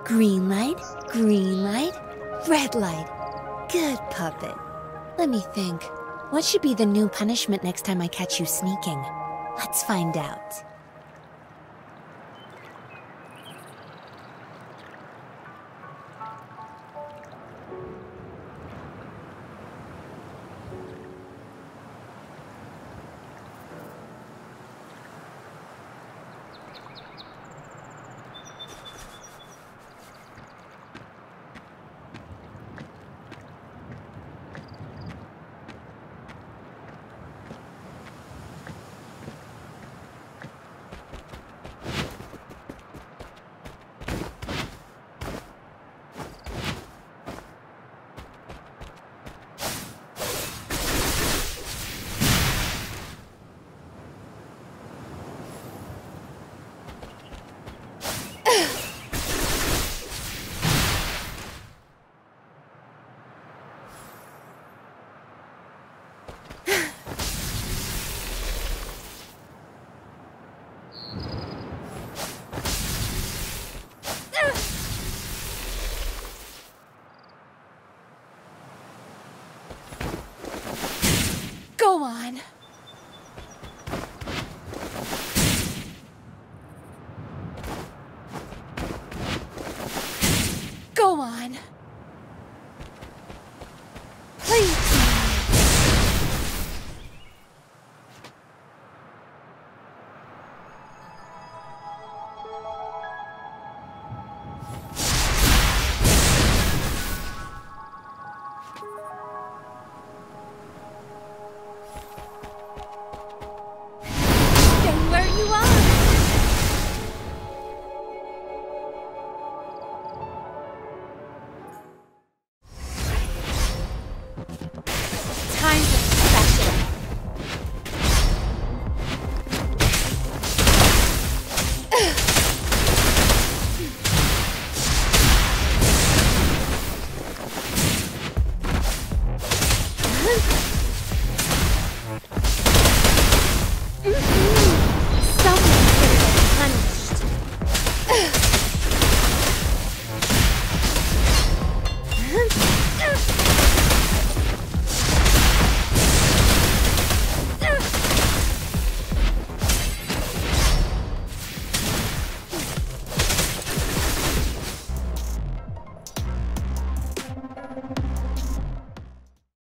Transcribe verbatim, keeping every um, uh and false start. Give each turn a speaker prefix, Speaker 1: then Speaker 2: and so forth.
Speaker 1: Green light, green light, red light. Good puppet. Let me think. What should be the new punishment next time I catch you sneaking? Let's find out. Go on. Go on.